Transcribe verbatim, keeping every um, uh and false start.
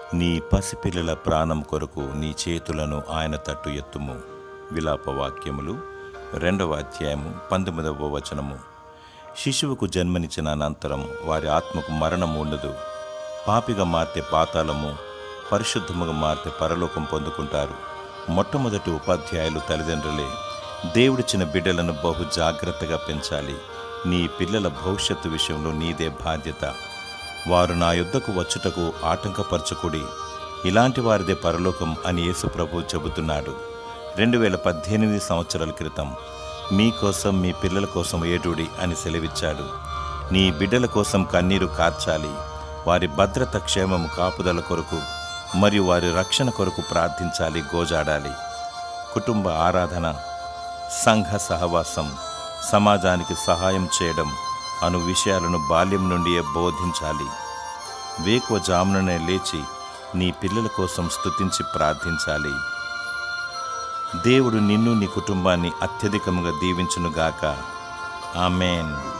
నీ పసిపిల్లల ప్రాణం కొరకు నీ చేతులను ఆయన తట్టు ఎత్తుము. విలాపవాక్యములు రెండవ అధ్యాయము పంతొమ్మిదవ వచనము. శిశువుకు జన్మనిచ్చిన అనంతరం వారి ఆత్మకు మరణం ఉండదు. పాపిగా మారితే పాతాళము, పరిశుద్ధముగా మారితే పరలోకం పొందుకుంటారు. మొట్టమొదటి ఉపాధ్యాయులు తల్లిదండ్రులే. దేవుడిచ్చిన బిడ్డలను బహు జాగ్రత్తగా పెంచాలి. నీ పిల్లల భవిష్యత్తు విషయంలో నీదే బాధ్యత. వారు నా యుద్ధకు వచ్చుటకు ఆటంకపరచకుడి, ఇలాంటి వారిదే పరలోకం అని యేసు ప్రభు చెబుతున్నాడు. రెండు వేల పద్దెనిమిది సంవత్సరాల క్రితం మీకోసం మీ పిల్లల కోసం ఏడుడి అని సెలవిచ్చాడు. నీ బిడ్డల కోసం కన్నీరు కార్చాలి. వారి భద్రత, క్షేమము, కాపుదల కొరకు మరియు వారి రక్షణ కొరకు ప్రార్థించాలి, గోజాడాలి. కుటుంబ ఆరాధన, సంఘ సహవాసం, సమాజానికి సహాయం చేయడం అను విషయాలను బాల్యం నుండి బోధించాలి. వేకువ జాముననే లేచి నీ పిల్లల కోసం స్తుతించి ప్రార్థించాలి. దేవుడు నిన్ను నీ కుటుంబాన్ని అత్యధికముగా దీవించునుగాక. ఆమేన్.